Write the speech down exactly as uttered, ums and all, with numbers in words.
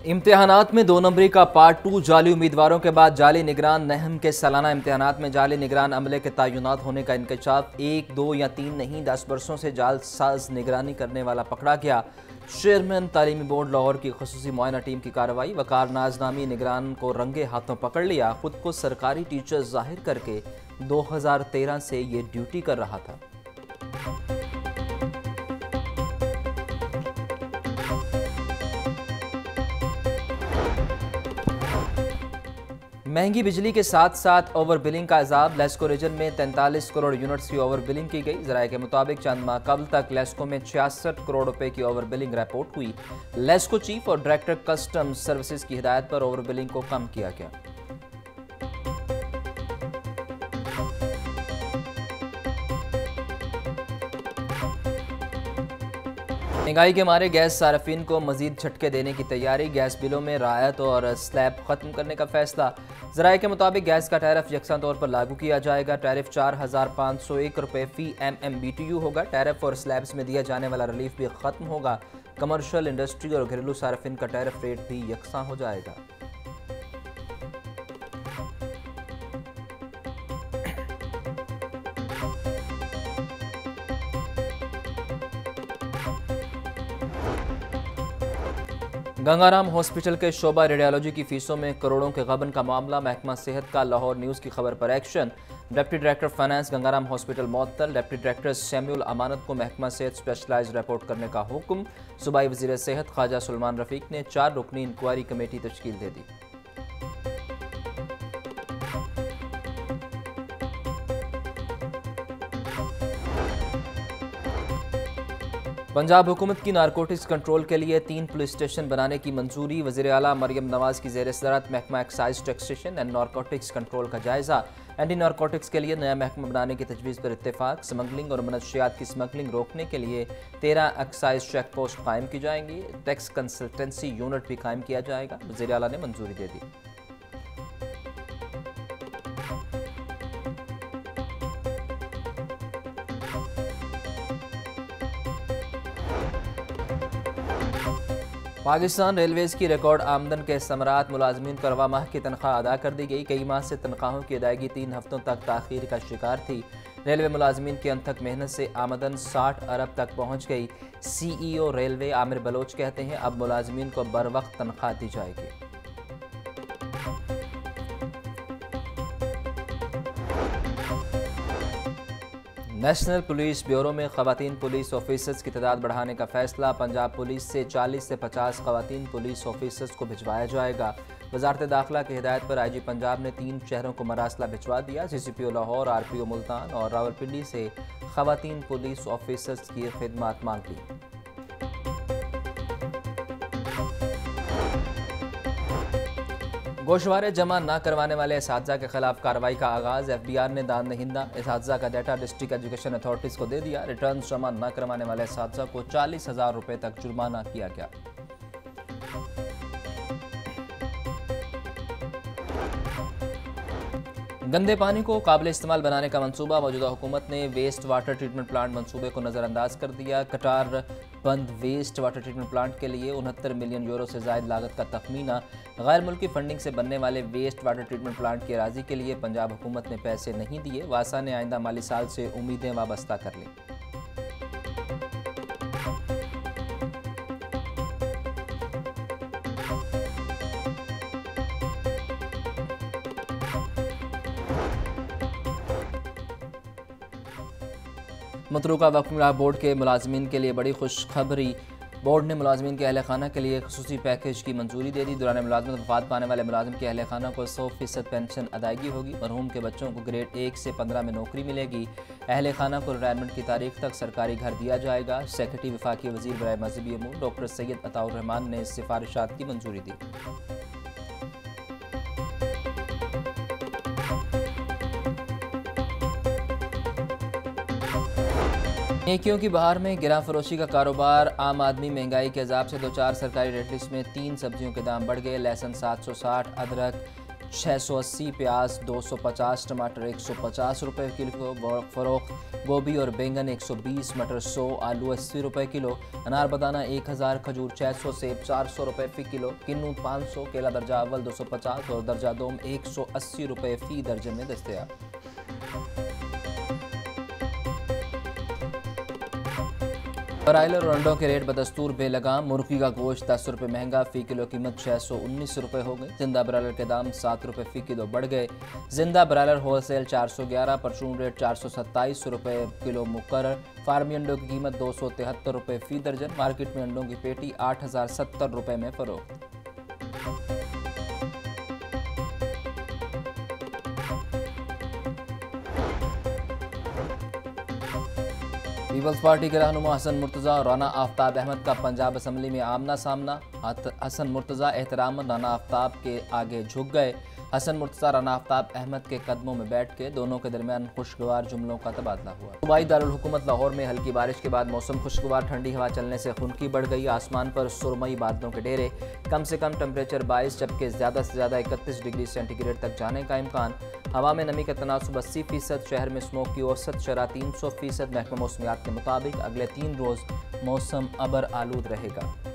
इम्तिहानात में दो नंबरी का पार्ट टू। जाली उम्मीदवारों के बाद जाली निगरान नहम के सालाना इम्तिहानात में जाली निगरान अमले के तयनात होने का इंकशाफ। एक दो या तीन नहीं, दस बरसों से जालसाज निगरानी करने वाला पकड़ा गया। चेयरमैन तालीमी बोर्ड लाहौर की खुसूसी मुआयना टीम की कार्रवाई। वकार नाज नामी निगरान को रंगे हाथों पकड़ लिया। खुद को सरकारी टीचर जाहिर करके दो हजार तेरह से ये ड्यूटी कर रहा था। महंगी बिजली के साथ साथ ओवर बिलिंग का अजाब। लेस्को रीजन में तैंतालीस करोड़ यूनिट्स की ओवर बिलिंग की गई। जराये के मुताबिक चंद माह कबल तक लेस्को में छियासठ करोड़ रुपए की ओवर बिलिंग रिपोर्ट हुई। लेस्को चीफ और डायरेक्टर कस्टम सर्विसेज की हिदायत पर ओवर बिलिंग को कम किया गया। महंगाई के मारे गैस सार्फिन को मजीद झटके देने की तैयारी। गैस बिलों में रायत और स्लैब खत्म करने का फैसला। जराये के मुताबिक गैस का टैरिफ यकसा तौर पर लागू किया जाएगा। टैरिफ चार हजार पाँच सौ एक रुपये fee M M B T U होगा। टैरिफ और स्लैब्स में दिया जाने वाला रिलीफ भी खत्म होगा। कमर्शियल, इंडस्ट्री और घरेलू सार्फिन का टैरिफ रेट भी यकसा हो जाएगा। गंगाराम हॉस्पिटल के शोबा रेडियोलॉजी की फीसों में करोड़ों के गबन का मामला। महकमा सेहत का लाहौर न्यूज़ की खबर पर action. Deputy director finance Gangaram hospital मुअत्तल। डिप्टी डायरेक्टर सैम्यूल अमानत को महकमा सेहत स्पेशलाइज्ड रिपोर्ट करने का हुक्म। सूबाई वज़ीर सेहत ख्वाजा सुलेमान रफीक ने चार रुकनी इंक्वायरी कमेटी तश्कील दे दी। पंजाब हुकूमत की नारकोटिक्स कंट्रोल के लिए तीन पुलिस स्टेशन बनाने की मंजूरी। वज़ीर आला मरियम नवाज की ज़ेर सदारत महकमा excise taxation and narcotics control का जायजा। एंटी नारकोटिक्स के लिए नया महकमा बनाने की तजवीज़ पर इत्तेफाक। स्मगलिंग और मनशियात की स्मगलिंग रोकने के लिए तेरह एक्साइज चेक पोस्ट कायम की जाएंगी। टैक्स कंसल्टेंसी यूनिट भी कायम किया जाएगा। वज़ीर आला ने मंजूरी दे दी। पाकिस्तान रेलवेज़ की रिकॉर्ड आमदन के समरात। मुलाजमीन को रवा माह की तनख्वाह अदा कर दी गई। कई माह से तनख्वाहों की अदायगी तीन हफ्तों तक ताख़ीर का शिकार थी। रेलवे मुलाजमीन की अनथक मेहनत से आमदन साठ अरब तक पहुँच गई। C E O railway Amir Baloch कहते हैं अब मुलाजमीन को बर वक्त तनख्वाह दी जाएगी। नेशनल पुलिस ब्यूरो में ख़वातीन पुलिस ऑफिसर्स की तादाद बढ़ाने का फैसला। पंजाब पुलिस से चालीस से पचास ख़वातीन पुलिस ऑफिसर्स को भिजवाया जाएगा। वजारत दाखिला की हिदायत पर आई जी पंजाब ने तीन शहरों को मरासला भिजवा दिया। C C P O Lahore, R P O Multan और रावलपिंडी से ख़वातीन पुलिस ऑफिसर्स की खिदमत मांग ली। गोशवारे जमा न करवाने वाले इसातिज़ा के खिलाफ कार्रवाई का आगाज़। एफ बी आर ने दान दहिंदा इसातिज़ा का डाटा डिस्ट्रिक्ट एजुकेशन अथॉरिटीज़ को दे दिया। रिटर्न जमा न करवाने वाले इसातिज़ा को चालीस हज़ार रुपये तक जुर्माना किया गया। गंदे पानी को काबिल इस्तेमाल बनाने का मंसूबा। मौजूदा हुकूमत ने वेस्ट वाटर ट्रीटमेंट प्लांट मंसूबे को नज़रअंदाज कर दिया। कटार बंद वेस्ट वाटर ट्रीटमेंट प्लांट के लिए उनहत्तर मिलियन यूरो से ज़ायद लागत का तखमीना। गैर मुल्की फंडिंग से बनने वाले वेस्ट वाटर ट्रीटमेंट प्लांट की अराजी के लिए पंजाब हुकूमत ने पैसे नहीं दिए। वासा ने आइंदा माली साल से उम्मीदें वाबस्ता कर लीं। मतरूका वक्फ बोर्ड के मुलाजमीन के लिए बड़ी खुशखबरी। बोर्ड ने मुलाजमीन के अहल खाना के लिए खसूसी पैकेज की मंजूरी दे दी। दौरान मुलाजमत वफात पाने वाले मुलाजिम के अहल खाना को सौ फीसद पेंशन अदायगी होगी। मरहूम के बच्चों को ग्रेड एक से पंद्रह में नौकरी मिलेगी। अहल खाना को रिटायरमेंट की तारीख तक सरकारी घर दिया जाएगा। सेक्रेटरी वफाकी वज़ीर बराए मजहबी अमूर डॉक्टर सैयद अताउर रहमान ने सिफारिशात की मंजूरी दी। नेकियों की बहार में गिरा फरोशी का कारोबार। आम आदमी महंगाई के अजाब से दो चार सरकारी रेट लिस्ट में तीन सब्जियों के दाम बढ़ गए। लहसुन सात सौ साठ, अदरक छः सौ अस्सी, प्याज दो सौ पचास, टमाटर एक सौ पचास रुपये किलो फ़रोख्त, गोभी और बैंगन एक सौ बीस, मटर सौ, आलू अस्सी रुपये किलो, अनार बदाना एक हज़ार, खजूर छः सौ, सेब चार सौ रुपये फ़ी किलो, किन्नू पाँच सौ, केला दर्जा अव्वल दो सौ पचास और दर्जा दोम एक सौ अस्सी रुपये फ़ी दर्जन में दस्तयाब। ब्रायलर और अंडों के रेट बदस्तूर बेलगाम। मुर्गी का गोश्त दस रुपये महंगा, फ़ी किलो कीमत छः सौ उन्नीस रुपये हो गई। जिंदा ब्रायलर के दाम सात रुपये फ़ी किलो बढ़ गए। जिंदा ब्रायलर होलसेल चार सौ ग्यारह, परचून रेट चार सौ सत्ताईस रुपये किलो मुकर्रर। फार्मी अंडों की कीमत दो सौ तिहत्तर रुपये फ़ी दर्जन। मार्केट में अंडों की पेटी आठ हज़ार सत्तर रुपये में फ़रोख्त। पीपल्स पार्टी के रहनुमा हसन मुर्तज़ा और राना आफ्ताब अहमद का पंजाब असम्बली में आमना सामना। हसन मुर्तज़ा एहतरामन राना आफ्ताब के आगे झुक गए। हसन मुर्तज़ा राना आफ्ताब अहमद के कदमों में बैठ के दोनों के दरमियान खुशगवार जुमलों का तबादला हुआ। सूबाई दारुल हुकूमत लाहौर में हल्की बारिश के बाद मौसम खुशगवार, ठंडी हवा चलने से खुनकी बढ़ गई। आसमान पर सुरमई बादलों के डेरे। कम से कम टेम्परेचर बाईस जबकि ज़्यादा से ज़्यादा इकतीस डिग्री सेंटीग्रेड तक जाने का इम्कान। हवा में नमी का तनासुब अस्सी फीसद। शहर में स्मोक की औसत शरह तीन सौ फीसद। महकमा मौसमियात के मुताबिक अगले तीन रोज़ मौसम अबर आलूद रहेगा।